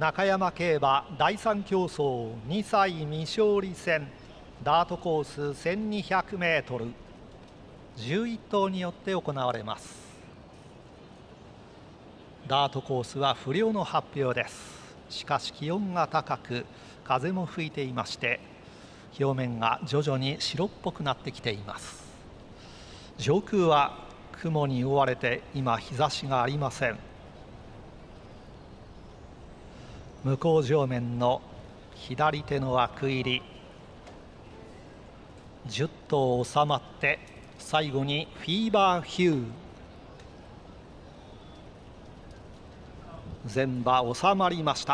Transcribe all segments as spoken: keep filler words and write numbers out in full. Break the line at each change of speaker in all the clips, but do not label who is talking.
中山競馬だいさん競走にさい未勝利戦ダートコース せんにひゃくメートル じゅういっ頭によって行われます。ダートコースは不良の発表です。しかし気温が高く風も吹いていまして表面が徐々に白っぽくなってきています。上空は雲に覆われて今日差しがありません。向こう上面の左手の枠入りじゅっ頭収まって最後にフィーバーヒュー全馬収まりました。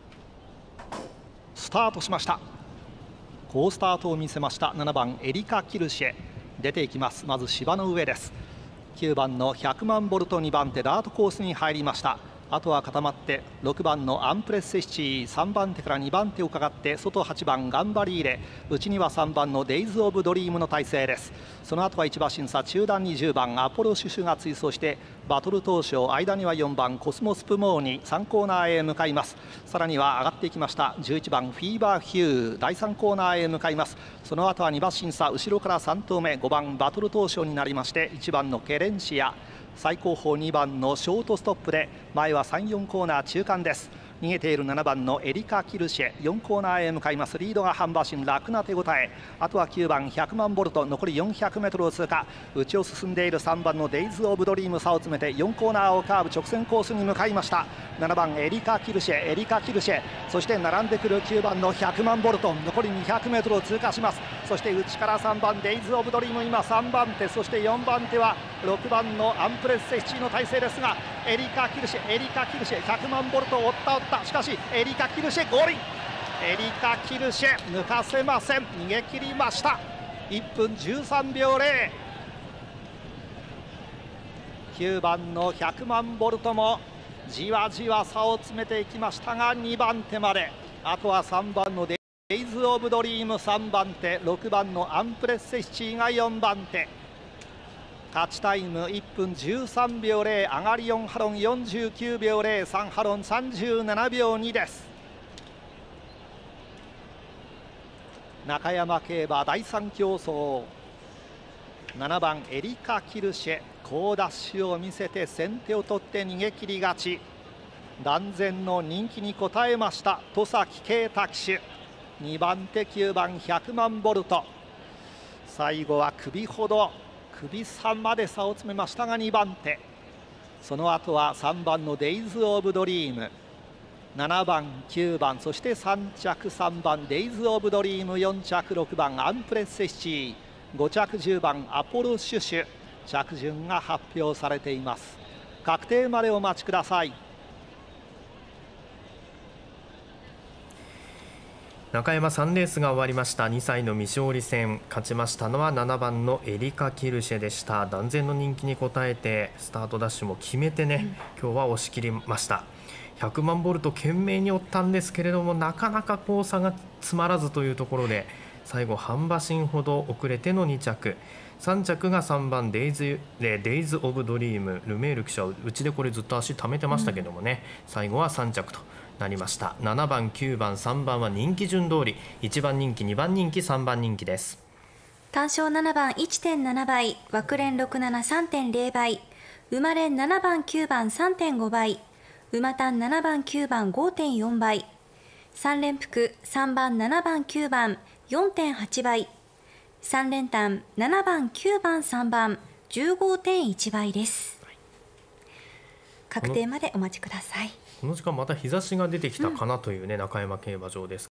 スタートしました。好スタートを見せましたななばんエリカ・キルシェ出ていきます。まず芝の上です。きゅうばんのひゃくまんボルトにばん手ダートコースに入りました。あとは固まってろくばんのアンプレッセシチーさんばん手からにばん手をかかって外はちばんガンバリーレ内にはさんばんのデイズ・オブ・ドリームの体勢です。その後はいち馬審査中段にじゅうばんアポロシュシュが追走してバトル当初間にはよんばんコスモスプモーにさんコーナーへ向かいます。さらには上がっていきましたじゅういちばんフィーバーヒューだいさんコーナーへ向かいます。その後はに馬審査後ろからさん頭目ごばんバトル当初になりましていちばんのケレンシア最後方にばんのショートストップで前はさん、よんコーナー中間です。逃げているななばんのエリカ・キルシェよんコーナーへ向かいます。リードが半馬身楽な手応え。あとはきゅうばんひゃくまんボルト残りよんひゃくメートルを通過内を進んでいるさんばんのデイズ・オブ・ドリーム差を詰めてよんコーナーをカーブ直線コースに向かいました。ななばんエリカ・キルシェエリカ・キルシェそして並んでくるきゅうばんのひゃくまんボルト残りにひゃくメートルを通過します。そして内からさんばんデイズ・オブ・ドリーム今さんばん手そしてよんばん手はろくばんのアンプレッセシチーの体勢ですがエリカ・キルシェエリカ・キルシェひゃくまんボルトを追った追ったしかしエリカ・キルシェゴールインエリカ・キルシェ抜かせません。逃げ切りました。いっぷんじゅうさんびょうゼロきゅうばんのひゃくまんボルトもじわじわ差を詰めていきましたがにばん手まであとはさんばんのデイズ・オブ・ドリームさんばん手ろくばんのアンプレッセシチーがよんばん手勝ちタイムいっぷんじゅうさんびょうゼロ上がりよんハロンよんじゅうきゅうびょうゼロさんハロンさんじゅうななびょうにです。中山競馬だいさん競走ななばんエリカ・キルシェ好ダッシュを見せて先手を取って逃げ切り勝ち断然の人気に応えました戸崎圭太騎手にばん手きゅうばんひゃくまんボルト最後は首ほど首差まで差を詰めましたがにばん手その後はさんばんのデイズ・オブ・ドリームななばんきゅうばんそしてさん着さんばんデイズ・オブ・ドリームよん着ろくばんアンプレッセシチーご着じゅうばんアポロシュシュ着順が発表されています。確定までお待ちください。
中山さんレースが終わりました。にさいの未勝利戦勝ちましたのはななばんのエリカ・キルシェでした。断然の人気に応えてスタートダッシュも決めてね、うん、今日は押し切りました。ひゃくまんボルト懸命に追ったんですけれどもなかなか交差が詰まらずというところで最後半馬身ほど遅れてのに着さん着がさんばんデイズ・デイズ・オブ・ドリームルメール記者はうちでこれずっと足溜めてましたけどもね、うん、最後はさん着となりました。ななばんきゅうばんさんばんは人気順通りいちばん人気にばん人気さんばん人気です。
単勝ななばん いってんなな 倍枠連ろくなな さんてんゼロ 倍馬連ななばんきゅうばん さんてんご 倍馬単ななばんきゅうばん ごてんよん 倍さん連複さんばんななばんきゅうばん よんてんはち 倍さん連単ななばんきゅうばんさんばん じゅうごてんいち 倍です。確定までお待ちください。
この時間また日差しが出てきたかなというね、うん、中山競馬場です。